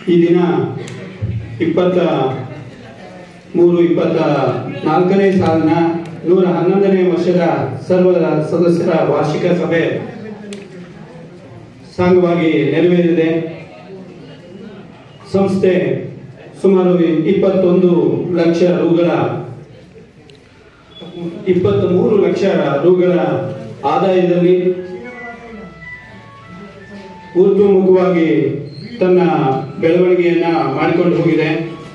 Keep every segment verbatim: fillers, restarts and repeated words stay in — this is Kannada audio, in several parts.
ಈ ದಿನ ಇಪ್ಪತ್ತ ಮೂರು ಇಪ್ಪತ್ತ ನಾಲ್ಕನೇ ಸಾಲಿನ ನೂರ ಹನ್ನೊಂದನೇ ವರ್ಷದ ಸರ್ವ ಸದಸ್ಯರ ವಾರ್ಷಿಕ ಸಭೆ ಸಾಂಗವಾಗಿ ನೆರವೇರಿದೆ. ಸಂಸ್ಥೆ ಸುಮಾರು ಇಪ್ಪತ್ತೊಂದು ಲಕ್ಷ ರೂಗಳ ಇಪ್ಪತ್ತ್ ಮೂರು ಲಕ್ಷ ರೂಗಳ ಆದಾಯದಲ್ಲಿ ಊರ್ಧ್ವಮುಖವಾಗಿ ತನ್ನ ಬೆಳವಣಿಗೆಯನ್ನ ಮಾಡಿಕೊಂಡು ಹೋಗಿದೆ.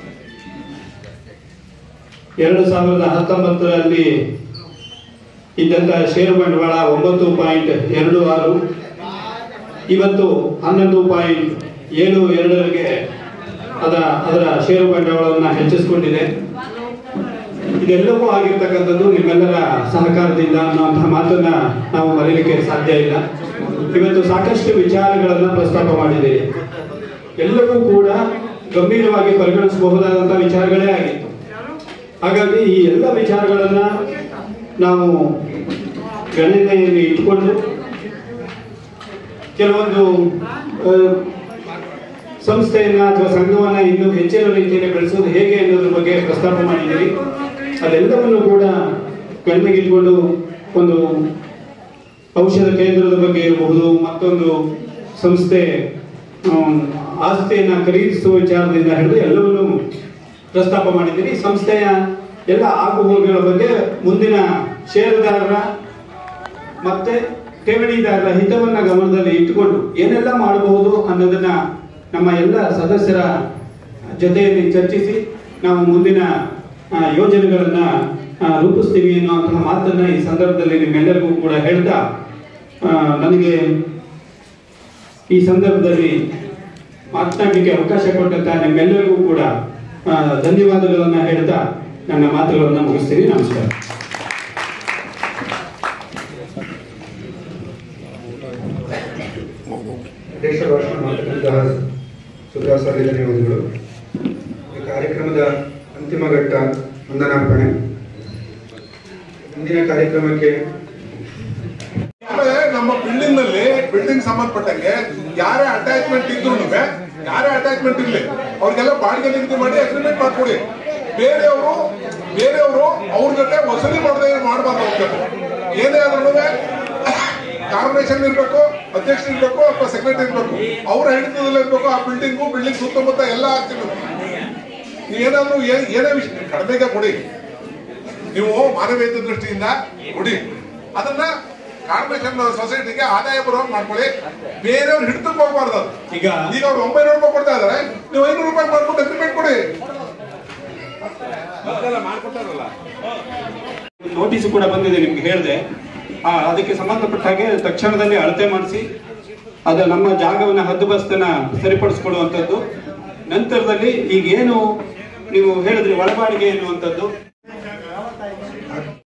ಎರಡು ಸಾವಿರದ ಹತ್ತೊಂಬತ್ತರಲ್ಲಿ ಇದ್ದಂತ ಷೇರು ಬಂಡವಾಳ ಒಂಬತ್ತು ಪಾಯಿಂಟ್ ಎರಡು ಆರು ಇವತ್ತು ಹನ್ನೊಂದು ಪಾಯಿಂಟ್ ಏಳು ಎರಡರಿಗೆ ಅದ ಅದರ ಷೇರು ಬಂಡವಾಳವನ್ನು ಹೆಚ್ಚಿಸಿಕೊಂಡಿದೆ. ಇದೆಲ್ಲವೂ ಆಗಿರ್ತಕ್ಕಂಥದ್ದು ನಿಮ್ಮೆಲ್ಲರ ಸಹಕಾರದಿಂದ ಅನ್ನುವಂತಹ ಮಾತನ್ನ ನಾವು ಮರೆಯಲಿಕ್ಕೆ ಸಾಧ್ಯ ಇಲ್ಲ. ಇವತ್ತು ಸಾಕಷ್ಟು ವಿಚಾರಗಳನ್ನು ಪ್ರಸ್ತಾಪ ಮಾಡಿದ್ದೀರಿ. ಎಲ್ಲವೂ ಕೂಡ ಗಂಭೀರವಾಗಿ ಪರಿಗಣಿಸಬಹುದಾದಂತಹ ವಿಚಾರಗಳೇ ಆಗಿತ್ತು. ಹಾಗಾಗಿ ಈ ಎಲ್ಲ ವಿಚಾರಗಳನ್ನ ನಾವು ಗಣನೆಯಲ್ಲಿ ಇಟ್ಟುಕೊಂಡು ಕೆಲವೊಂದು ಸಂಸ್ಥೆಯನ್ನ ಅಥವಾ ಸಂಘವನ್ನ ಇನ್ನೂ ಹೆಚ್ಚಿನ ರೀತಿಯಲ್ಲಿ ಬೆಳೆಸೋದು ಹೇಗೆ ಅನ್ನೋದ್ರ ಬಗ್ಗೆ ಪ್ರಸ್ತಾಪ ಮಾಡಿದ್ದೀರಿ. ಅದೆಲ್ಲವನ್ನು ಕೂಡ ಗಣನೆಗೆ ಇಟ್ಕೊಂಡು ಒಂದು ಔಷಧ ಕೇಂದ್ರದ ಬಗ್ಗೆ ಇರಬಹುದು, ಮತ್ತೊಂದು ಸಂಸ್ಥೆ ಆಸ್ತಿಯನ್ನ ಖರೀದಿಸುವ ವಿಚಾರದಿಂದ ಹಿಡಿದು ಎಲ್ಲವನ್ನೂ ಪ್ರಸ್ತಾಪ ಮಾಡಿದ್ದೀರಿ. ಸಂಸ್ಥೆಯ ಎಲ್ಲ ಆಗುಹೋಗುಗಳ ಬಗ್ಗೆ ಮುಂದಿನ ಷೇರುದಾರರ ಮತ್ತೆ ಠೇವಣಿದಾರರ ಹಿತವನ್ನ ಗಮನದಲ್ಲಿ ಇಟ್ಟುಕೊಂಡು ಏನೆಲ್ಲ ಮಾಡಬಹುದು ಅನ್ನೋದನ್ನ ನಮ್ಮ ಎಲ್ಲ ಸದಸ್ಯರ ಜೊತೆಯಲ್ಲಿ ಚರ್ಚಿಸಿ ನಾವು ಮುಂದಿನ ಯೋಜನೆಗಳನ್ನ ರೂಪಿಸ್ತೀವಿ ಅನ್ನುವಂತಹ ಮಾತನ್ನ ಈ ಸಂದರ್ಭದಲ್ಲಿ ನಿಮ್ಮೆಲ್ಲರಿಗೂ ಕೂಡ ಹೇಳ್ತಾ, ನನಗೆ ಈ ಸಂದರ್ಭದಲ್ಲಿ ಮಾತನಾಡಲಿಕ್ಕೆ ಅವಕಾಶ ಕೊಟ್ಟಂತ ನಿಮ್ಮೆಲ್ಲರಿಗೂ ಕೂಡ ಧನ್ಯವಾದಗಳನ್ನ ಹೇಳ್ತಾ ನನ್ನ ಮಾತುಗಳನ್ನ ಮುಗಿಸ್ತೀನಿ. ನಮಸ್ಕಾರ. ದೇಶ ಭಾಷಣ ಮಾಡತಕ್ಕಂತಹ ಸುಧಾ ಸರ್ ಧನ್ಯವಾದಗಳು. ಈ ಕಾರ್ಯಕ್ರಮದ ಅಂತಿಮ ಘಟ್ಟ ವಂದನಾರ್ಪಣೆ. ಮುಂದಿನ ಕಾರ್ಯಕ್ರಮಕ್ಕೆ ನಮ್ಮ ಬಿಲ್ಡಿಂಗ್ ನಲ್ಲಿ ಬಿಲ್ಡಿಂಗ್ ಸಂಬಂಧಪಟ್ಟಂಗೆ ಯಾರೇ ಅಟ್ಯಾಚ್ಮೆಂಟ್ ಇದ್ರು ಯಾರೇ ಅಟ್ಯಾಚ್ಮೆಂಟ್ ಇರ್ಲಿ ಅವ್ರಿಗೆಲ್ಲ ಬಾಡಿಗೆ ನಿಗದಿ ಮಾಡಿ ಅಗ್ರಿಮೆಂಟ್ ಮಾಡ್ಕೊಡಿ. ಬೇರೆಯವರು ಬೇರೆಯವರು ಅವ್ರ ಜೊತೆ ವಸೂಲಿ ಮಾಡದೆ ಮಾಡಬಾರ್ದು. ಅವ್ರ ಜೊತೆ ಏನೇ ಆದ್ರೂ ಕಾರ್ಪೊರೇಷನ್ ಇರ್ಬೇಕು, ಅಧ್ಯಕ್ಷ ಇರ್ಬೇಕು ಅಥವಾ ಸೆಕ್ರೆಟರಿ ಇರ್ಬೇಕು, ಅವ್ರ ಹಿಡಿತದಲ್ಲಿ ಇರ್ಬೇಕು. ಆ ಬಿಲ್ಡಿಂಗು ಬಿಲ್ಡಿಂಗ್ ಸುತ್ತಮುತ್ತ ಎಲ್ಲ ಆಗ್ತಿರ್ಬೇಕು. ಏನಾದ್ರು ಏನೇ ವಿಷಯ ಕಡಿಮೆಗೆ ಕೊಡಿ, ನೀವು ಮಾನವೀಯತೆ ದೃಷ್ಟಿಯಿಂದ ಕೊಡಿ. ಅದನ್ನ ಕಾರ್ಪೊರೇಷನ್ ಸೊಸೈಟಿಗೆ ಆದಾಯ ಬರುವಂಗೆ ಮಾಡ್ಕೊಳ್ಳಿ. ಬೇರೆಯವ್ರು ಹಿಡಿತಕ್ಕೆ ಹೋಗ್ಬಾರ್ದು. ಈಗ ಈಗ ಅವ್ರು ಒಂಬೈನೂರು ರೂಪಾಯಿ ಕೊಡ್ತಾ ಇದಾರೆ, ನೀವು ಐನೂರು ರೂಪಾಯಿ ಮಾಡ್ಕೊಂಡು ಅಗ್ರಿಮೆಂಟ್ ಕೊಡಿ. ನೋಟಿಸ್ ಕೂಡ ಬಂದಿದೆ, ನಿಮ್ಗೆ ಹೇಳಿದೆ. ಆ ಅದಕ್ಕೆ ಸಂಬಂಧಪಟ್ಟ ಹಾಗೆ ತಕ್ಷಣದಲ್ಲಿ ಅಳತೆ ಮಾಡಿಸಿ ಅದ ನಮ್ಮ ಜಾಗವನ್ನ ಹದ್ದುಬಸ್ತನ್ನ ಸರಿಪಡಿಸ್ಕೊಡುವಂಥದ್ದು. ನಂತರದಲ್ಲಿ ಈಗೇನು ನೀವು ಹೇಳಿದ್ರಿ ಒಳಬಾಡಿಗೆ ಎನ್ನುವಂಥದ್ದು